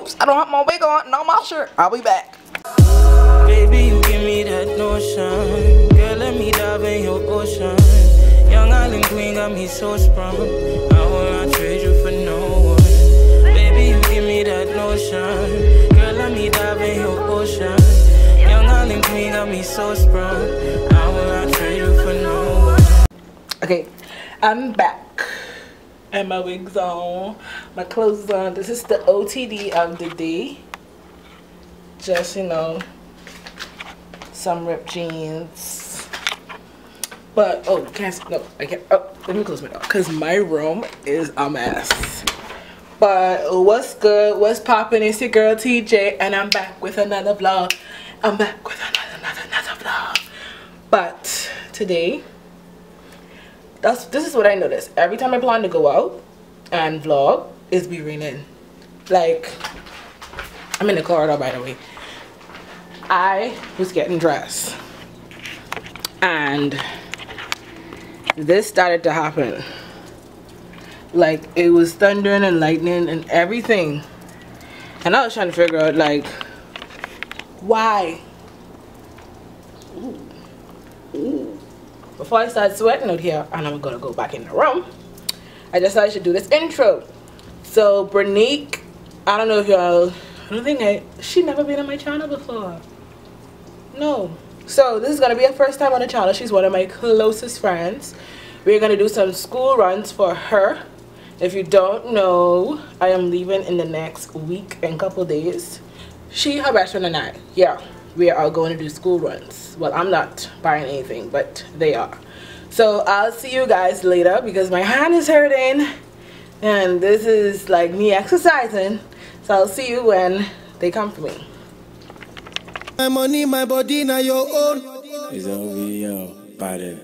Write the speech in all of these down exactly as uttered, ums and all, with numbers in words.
Oops, I don't have my wig on, no my shirt. I'll be back. Baby, you give me that notion. Girl, let me dive in your ocean. Young island queen got me so sprung. I will not trade you for no one. Baby, you give me that notion. Girl, let me dive in your ocean. Young island queen got me so sprung. I will not trade you for no one. Okay, I'm back. And my wig's on. My clothes is on. This is the O T D of the day. Just, you know, some ripped jeans. But, oh, can't, no, I can't, oh, let me close my door. Because my room is a mess. But what's good? What's poppin'? It's your girl T J. And I'm back with another vlog. I'm back with another, another, another vlog. But today, that's this is what I noticed. Every time I plan to go out and vlog, it's be raining. Like, I'm in the corridor, by the way. I was getting dressed and this started to happen. Like, it was thundering and lightning and everything, and I was trying to figure out, like, why. Ooh. Ooh. Before I start sweating out here and I'm gonna go back in the room, I decided to do this intro. So Branique, I don't know if y'all, I don't think I, she never been on my channel before. No. So this is gonna be her first time on the channel. She's one of my closest friends. We're gonna do some school runs for her. If you don't know, I am leaving in the next week and couple days. She, her best friend, and I, yeah, we are going to do school runs. Well, I'm not buying anything, but they are. So I'll see you guys later because my hand is hurting and this is like me exercising. So I'll see you when they come for me. My money, my body, now your own. It's O V O, badass.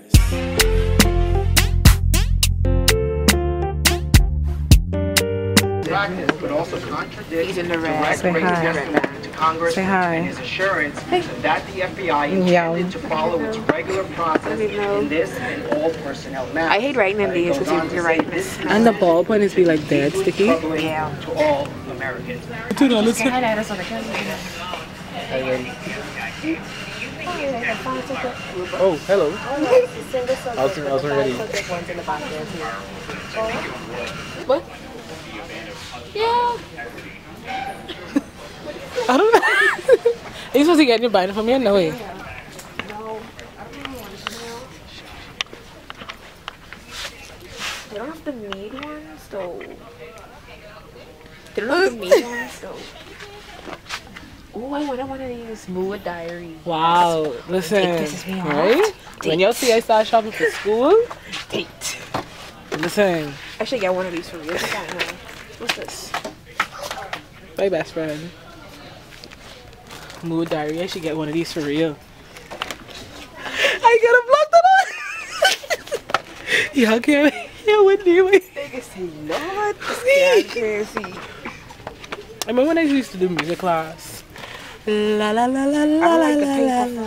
Practice, but also contradict He's in the red. direct Say hi. regulation to Congress. Say hi. And his assurance Hey. that the F B I intended to follow its regular process in this and all personnel matters. I hate writing in these because you're writing this. And the ball point is be like dead sticky. Yeah. To all Americans. Dude, on this Highlight us on the camera. Oh, hello. I was, I was already. What? Yeah. I don't know. Are you supposed to get your binder from here? No way. No. I don't know. They don't have the meat ones though. They don't have the meat ones though. Oh, I want one of these Mood Diary. Wow. Listen. This me right? When y'all see I start shopping for school, Date. listen. I should get one of these for real. What's this? My best friend. Mood Diary. I should get one of these for real. I gotta block that out. Y'all can't hear what do we? Niggas say, Lord, yeah, I can't see. I remember when I used to do music class. La la la la la I like la the la paper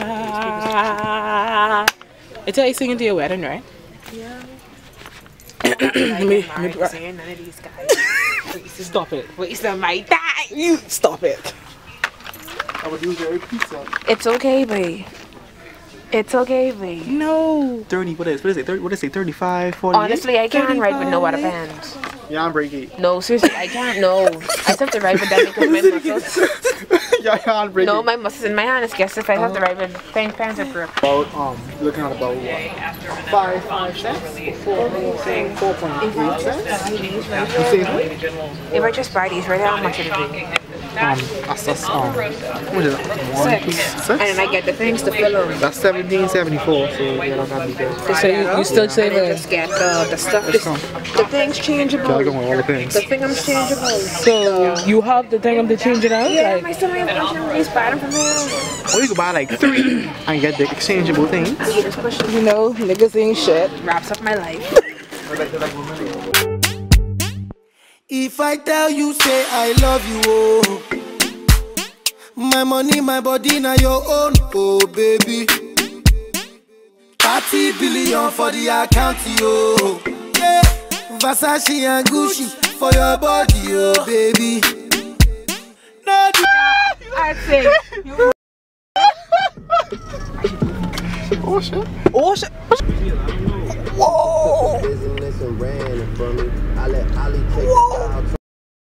la. It's how you singing to your wedding, right? Yeah. Let me, let me I'm saying none of these guys. please stop it. Waste of my time. You stop it. I would do very pizza. It's okay, babe. It's okay, babe. No. thirty, what is, what is it? thirty, what is it? thirty-five, forty? Honestly, I can't ride with no water band. Yeah, I'm breaking. No, seriously, I can't. No, I just have to ride with that because my muscles. Yeah, I'm breaking. No, my muscles in my hand. It's guess if I have to ride with pants, pants or grip. About, um, looking at about what? Five, five cents? Four, four point eight cents? You say what? If I just buy these right now, how much it'll be? Um, that's, that's, um, what is it? One, two, six? And then I get the things to fill them. That's seventeen seventy-four, so yeah, that's gotta be good. So you, you still And then saving? just get the, the stuff. The, the thing's changeable. Yeah, I got all the things. The thing's changeable. So you have the thing of the change it out? Yeah, Like, my son, I have a these bottom from here. Or you could buy like three and get the exchangeable things. You just push it. you know, niggas ain't shit. Wraps up my life. If I tell you, say I love you, oh. My money, my body, now your own, oh baby. thirty billion for the account, yo. Yeah, Versace and Gucci for your body, oh baby. I say. Oh shit. Oh shit. Whoa. Business and ran from me. I let Ali take Whoa. the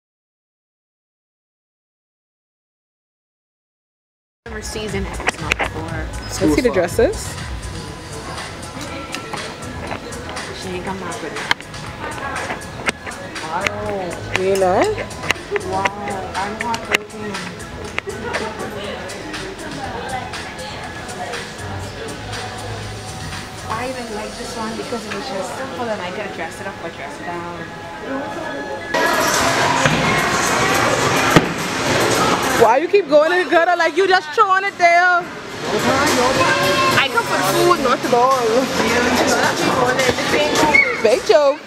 Summer season it's not before. Let's see the dresses. She ain't come out with it. Wow. Really nice. Wow, I'm heartbroken. I even like this one because it was just, hold on, I gotta dress it up or dress it down. Why you keep going in the gutter like you just throwing it there? I come for the food, not the ball. Big joke.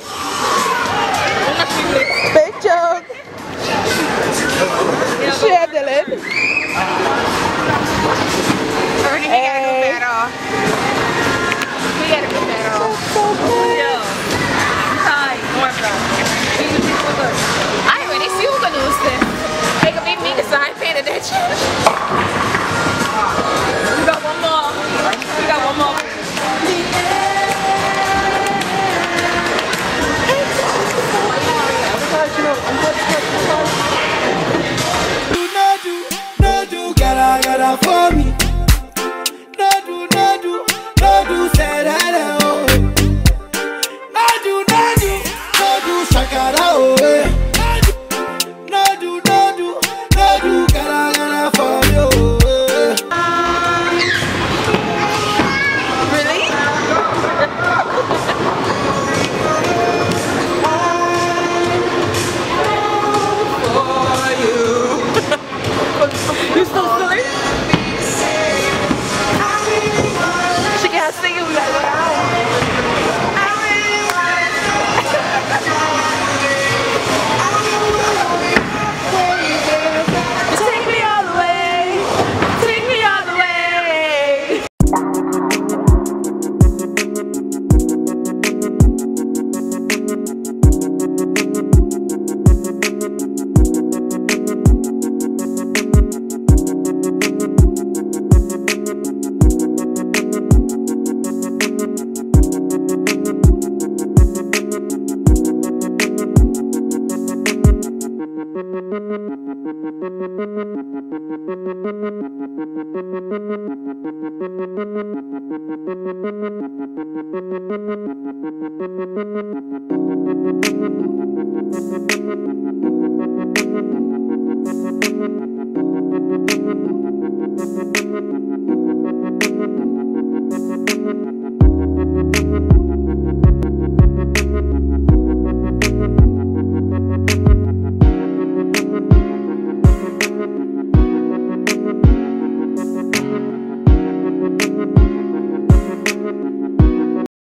Big joke. Share, Dylan. Ernie, we gotta do better. We gotta do better. Yo. Hi. I already see who can lose this. They can make me because I ain't paying attention. We got one more. We got one more. No do, no do, gotta, gotta for me. No do, no do, no do, say that oh. No do, no do, no do, shakara oh. No do, no do, no do, gotta, gotta for me oh. Really? You still silly? She can't sing it. We gotta go down. Take me all the way. Take me all the way.